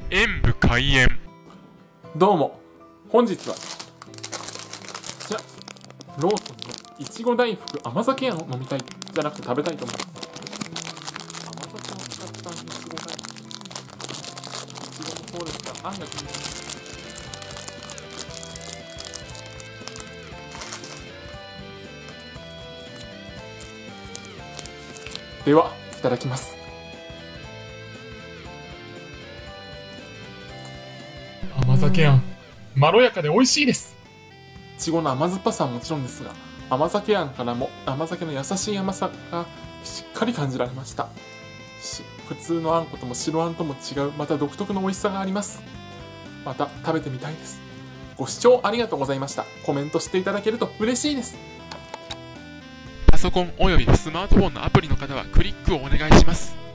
演武開演。 どうも、本日はローソンのいちご大福甘酒あんを飲みたいじゃなくて食べたいと思います。甘酒を使ったいちご大福、いちごもそうですが、あんが気になります。では、いただきます。 甘酒あん、まろやかで美味しいです。 いちごの甘酸っぱさはもちろんですが、甘酒あんからも甘酒の優しい甘さがしっかり感じられました。普通のあんことも白あんとも違う、また独特の美味しさがあります。また食べてみたいです。ご視聴ありがとうございました。コメントしていただけると嬉しいです。 パソコンおよびスマートフォンのアプリの方はクリックをお願いします。